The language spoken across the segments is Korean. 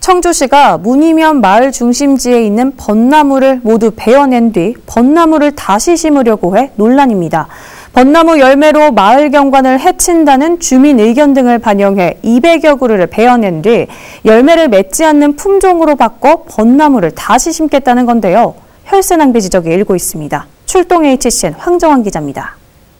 청주시가 문이면 마을 중심지에 있는 벚나무를 모두 베어낸 뒤 벚나무를 다시 심으려고 해 논란입니다. 벚나무 열매로 마을 경관을 해친다는 주민 의견 등을 반영해 200여 그루를 베어낸 뒤 열매를 맺지 않는 품종으로 바꿔 벚나무를 다시 심겠다는 건데요. 혈세 낭비 지적이 일고 있습니다. 출동 HCN 황정환 기자입니다.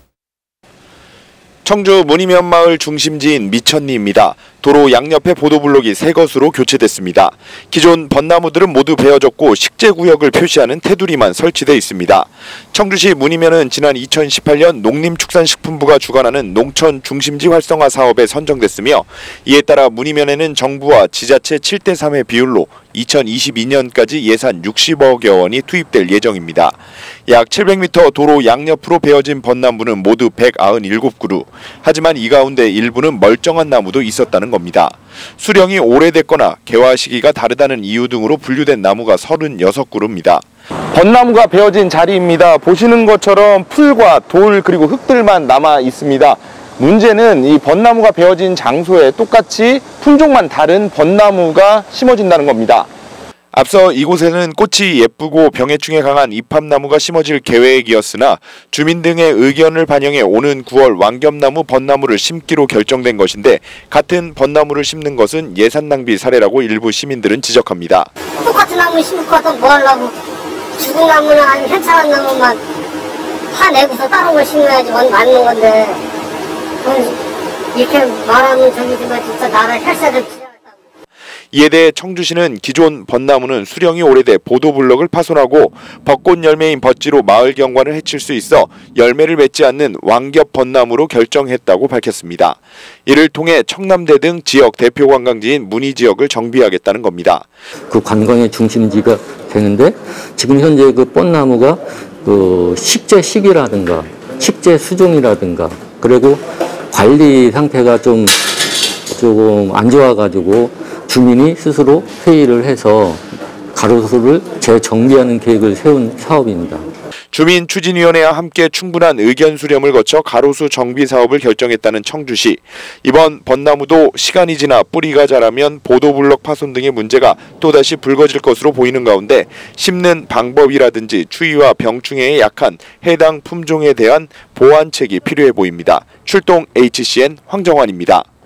청주 문이면 마을 중심지인 미천리입니다. 도로 양옆에 보도블록이 새 것으로 교체됐습니다. 기존 벚나무들은 모두 베어졌고 식재구역을 표시하는 테두리만 설치돼 있습니다. 청주시 문이면은 지난 2018년 농림축산식품부가 주관하는 농촌 중심지 활성화 사업에 선정됐으며 이에 따라 문이면에는 정부와 지자체 7대3의 비율로 2022년까지 예산 60억여 원이 투입될 예정입니다. 약 700m 도로 양옆으로 베어진 벚나무는 모두 197그루. 하지만 이 가운데 일부는 멀쩡한 나무도 있었다는 겁니다. 수령이 오래됐거나 개화 시기가 다르다는 이유 등으로 분류된 나무가 36그루입니다. 벚나무가 베어진 자리입니다. 보시는 것처럼 풀과 돌 그리고 흙들만 남아 있습니다. 문제는 이 벚나무가 베어진 장소에 똑같이 품종만 다른 벚나무가 심어진다는 겁니다. 앞서 이곳에는 꽃이 예쁘고 병해충에 강한 이팝나무가 심어질 계획이었으나 주민 등의 의견을 반영해 오는 9월 왕겹나무, 벚나무를 심기로 결정된 것인데 같은 벚나무를 심는 것은 예산 낭비 사례라고 일부 시민들은 지적합니다. 똑같은 나무 심을 것 같으면 뭐 하려고 죽은 나무나 아니면 괜찮은 나무만 파내고서 다른 걸 심어야지 뭔 맞는 건데 이렇게 말하면 저기 진짜 나라 혈세를 이에 대해 청주시는 기존 벚나무는 수령이 오래돼 보도블록을 파손하고 벚꽃 열매인 벚지로 마을 경관을 해칠 수 있어 열매를 맺지 않는 왕겹 벚나무로 결정했다고 밝혔습니다. 이를 통해 청남대 등 지역 대표 관광지인 문이 지역을 정비하겠다는 겁니다. 그 관광의 중심지가 되는데 지금 현재 그 벚나무가 그 식재 시기라든가 식재 수종이라든가 그리고 관리 상태가 조금 안 좋아가지고 주민이 스스로 회의를 해서 가로수를 재정비하는 계획을 세운 사업입니다. 주민추진위원회와 함께 충분한 의견 수렴을 거쳐 가로수 정비 사업을 결정했다는 청주시. 이번 벚나무도 시간이 지나 뿌리가 자라면 보도블록 파손 등의 문제가 또다시 불거질 것으로 보이는 가운데 심는 방법이라든지 추위와 병충해에 약한 해당 품종에 대한 보완책이 필요해 보입니다. 출동 HCN 황정환입니다.